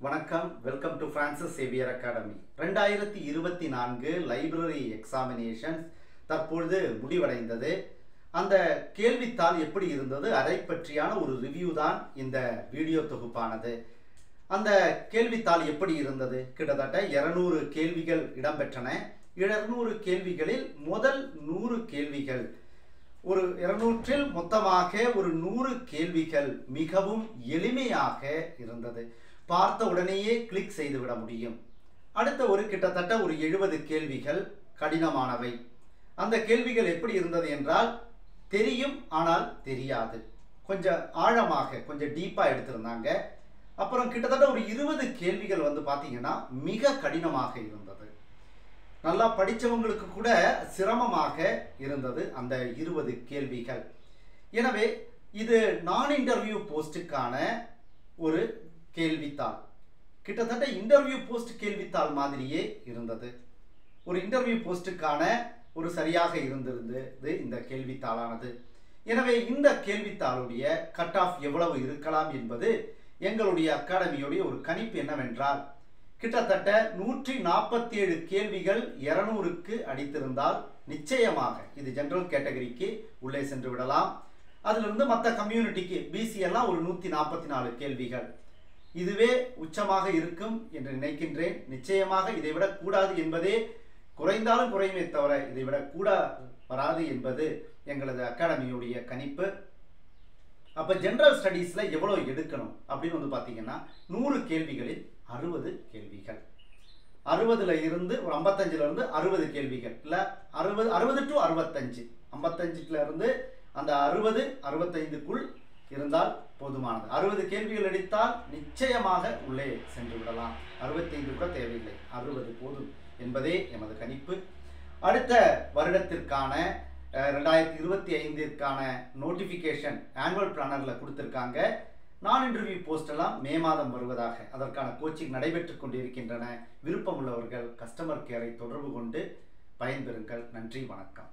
வணக்கம், welcome to Francis Xavier academy. 2024 library examinations தற்பொழுது முடிவடைந்தது. அந்த கேள்வித்தாள் எப்படி இருந்தது அதை பற்றியான ஒரு ரிவ்யூ தான் இந்த வீடியோ தொகுப்பானது. அந்த கேள்வித்தாள் எப்படி இருந்தது? கிட்டத்தட்ட 200 கேள்விகள் இடம்பெற்றன. 200 கேள்விகளில் முதல் 100 கேள்விகள், ஒரு 200-இல் மொத்தமாக ஒரு 100 கேள்விகள் மிகவும் எளிமையாக இருந்தது. பார்த்த உடனேயே கிளிக் செய்துவிட முடியும். அடுத்த கிட்டத்தட்ட ஒரு 70 கேள்விகள் கடினமானவை. அந்த கேள்விகள் எப்படி இருந்தது என்றால், தெரியும் ஆனால் தெரியாது, கொஞ்சம் ஆழமாக கொஞ்சம் டீப்பாக எடுத்திருந்தாங்க. அப்புறம் கிட்டத்தட்ட ஒரு 20 கேள்விகள் பார்த்தீங்கன்னா மிக கடினமாக இருந்தது. நல்லா படித்தவங்களுக்கு கூட சிரமமாக இருந்தது அந்த 20 கேள்விகள். எனவே இது நான் இன்டர்வியூ போஸ்டுக்கான ஒரு கேள்வித்தாள். கிட்டத்தட்ட இன்டர்வியூ போஸ்ட் கேள்வித்தாள் மாதிரியே இருந்தது. ஒரு இன்டர்வியூ போஸ்டுக்கான ஒரு சரியாக இருந்திருந்தது இந்த கேள்வித்தாளானது. எனவே இந்த கேள்வித்தாளுடைய கட் ஆஃப் எவ்வளவு இருக்கலாம் என்பது எங்களுடைய அகாடமியுடைய ஒரு கணிப்பு என்னவென்றால், கிட்டத்தட்ட 147 கேள்விகள் 200க்கு அடித்திருந்தால் நிச்சயமாக இது ஜெனரல் கேட்டகரிக்கு உள்ளே சென்று விடலாம். அதிலிருந்து மற்ற கம்யூனிட்டிக்கு பிசி எல்லாம் ஒரு 144 கேள்விகள், இதுவே உச்சமாக இருக்கும் என்று நினைக்கின்றேன். நிச்சயமாக இதைவிட கூடாது என்பதே, குறைந்தாலும் குறையுமே தவிர இதைவிட கூட வராது என்பது எங்களது அகாடமியுடைய கணிப்பு. அப்போ ஜெனரல் ஸ்டடீஸில் எவ்வளோ எடுக்கணும் அப்படின்னு பார்த்தீங்கன்னா, 100 கேள்விகளில் 60 கேள்விகள், 60ல் இருந்து ஒரு 55ல் இருந்து 60 கேள்விகள், இல்லை 60 டு 65, 55ல் இருந்து அந்த 60 65க்குள் இருந்தால் போதுமானது. 60 கேள்விகள் எடுத்தால் நிச்சயமாக உள்ளே சென்று விடலாம். 65 கூட தேவையில்லை, 60 போதும் என்பதே எமது கணிப்பு. அடுத்த வருடத்திற்கான 2025ற்கான நோட்டிஃபிகேஷன் ஆனுவல் பிளானரில் கொடுத்துருக்காங்க. நான் இன்டர்வியூ போஸ்ட் எல்லாம் மே மாதம் வருவதாக, அதற்கான கோச்சிங் நடைபெற்று கொண்டிருக்கின்றன. விருப்பம் உள்ளவர்கள் கஸ்டமர் கேரை தொடர்பு கொண்டு பயன்பெறுங்கள். நன்றி, வணக்கம்.